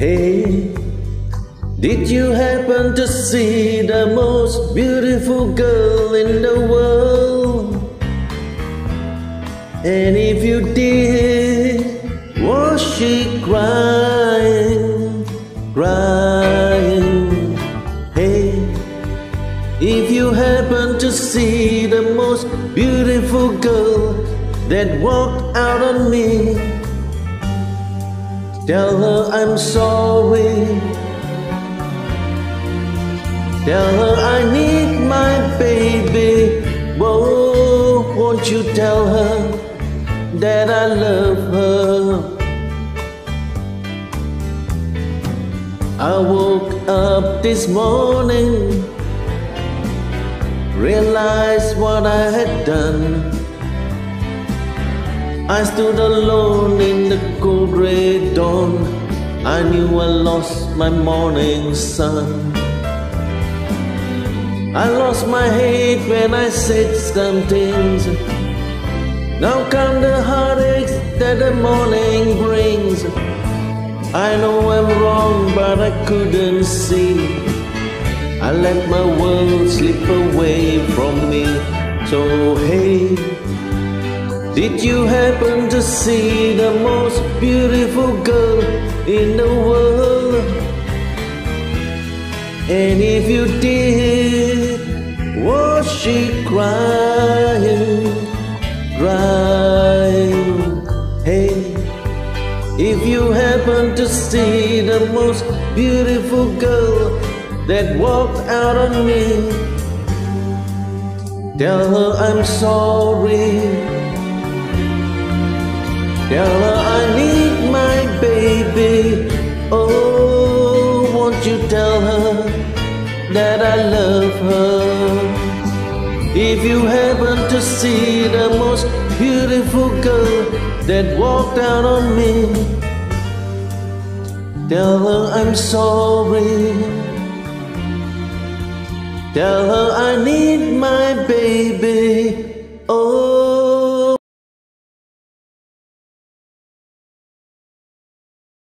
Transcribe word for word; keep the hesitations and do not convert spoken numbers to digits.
Hey, did you happen to see the most beautiful girl in the world? And if you did, was she crying, crying? Hey, if you happen to see the most beautiful girl that walked out on me, tell her I'm sorry. Tell her I need my baby. Whoa, won't you tell her that I love her? I woke up this morning, realized what I had done. I stood alone in the cold gray dawn. I knew I lost my morning sun. I lost my head when I said some things. Now come the heartaches that the morning brings. I know I'm wrong, but I couldn't see. I let my world slip away from me. So hey, did you happen to see the most beautiful girl in the world? And if you did, was she crying, crying? Hey, if you happen to see the most beautiful girl that walked out on me, tell her I'm sorry. Tell her I need my baby. Oh, won't you tell her that I love her? If you happen to see the most beautiful girl that walked out on me, tell her I'm sorry. Tell her I need my baby. Oh,